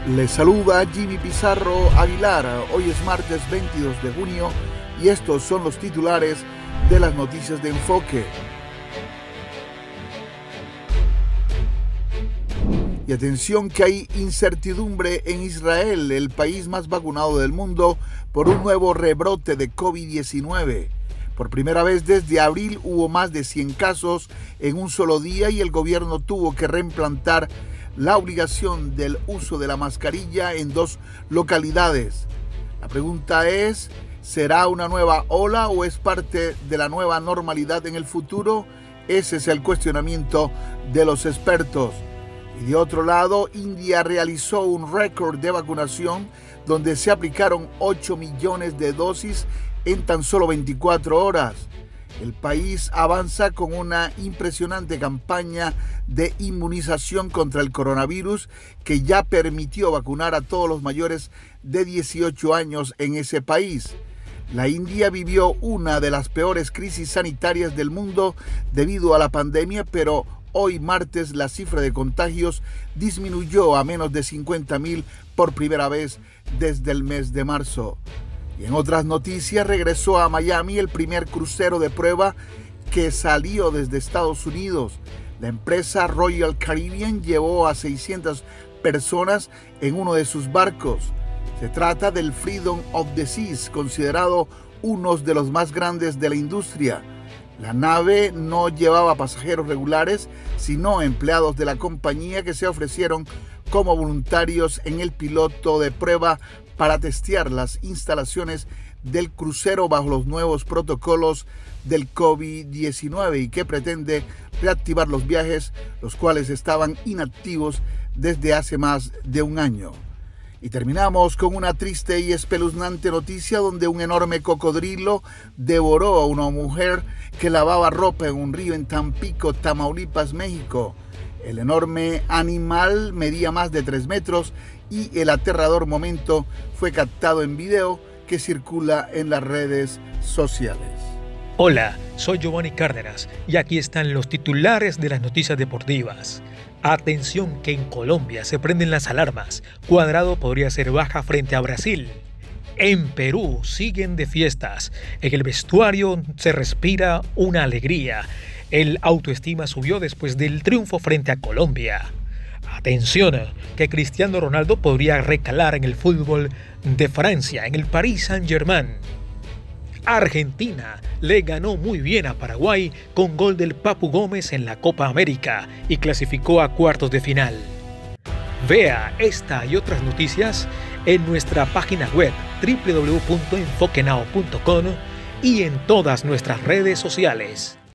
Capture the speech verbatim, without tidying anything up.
Les saluda Jimmy Pizarro Aguilar. Hoy es martes veintidós de junio y estos son los titulares de las noticias de Enfoque. Y atención que hay incertidumbre en Israel, el país más vacunado del mundo, por un nuevo rebrote de COVID diecinueve. Por primera vez desde abril hubo más de cien casos en un solo día y el gobierno tuvo que reimplantar la obligación del uso de la mascarilla en dos localidades. La pregunta es, ¿será una nueva ola o es parte de la nueva normalidad en el futuro? Ese es el cuestionamiento de los expertos. Y de otro lado, India realizó un récord de vacunación donde se aplicaron ocho millones de dosis en tan solo veinticuatro horas. El país avanza con una impresionante campaña de inmunización contra el coronavirus que ya permitió vacunar a todos los mayores de dieciocho años en ese país. La India vivió una de las peores crisis sanitarias del mundo debido a la pandemia, pero hoy martes la cifra de contagios disminuyó a menos de cincuenta mil por primera vez desde el mes de marzo. Y en otras noticias, regresó a Miami el primer crucero de prueba que salió desde Estados Unidos. La empresa Royal Caribbean llevó a seiscientas personas en uno de sus barcos. Se trata del Freedom of the Seas, considerado uno de los más grandes de la industria. La nave no llevaba pasajeros regulares, sino empleados de la compañía que se ofrecieron como voluntarios en el piloto de prueba para testear las instalaciones del crucero bajo los nuevos protocolos del COVID diecinueve y que pretende reactivar los viajes, los cuales estaban inactivos desde hace más de un año. Y terminamos con una triste y espeluznante noticia donde un enorme cocodrilo devoró a una mujer que lavaba ropa en un río en Tampico, Tamaulipas, México. El enorme animal medía más de tres metros y el aterrador momento fue captado en video que circula en las redes sociales. Hola, soy Giovanni Cárdenas y aquí están los titulares de las noticias deportivas. Atención que en Colombia se prenden las alarmas. Cuadrado podría ser baja frente a Brasil. En Perú siguen de fiestas. En el vestuario se respira una alegría. El autoestima subió después del triunfo frente a Colombia. Atención, que Cristiano Ronaldo podría recalar en el fútbol de Francia, en el Paris Saint-Germain. Argentina le ganó muy bien a Paraguay con gol del Papu Gómez en la Copa América y clasificó a cuartos de final. Vea esta y otras noticias en nuestra página web doble u doble u doble u punto enfoque now punto com y en todas nuestras redes sociales.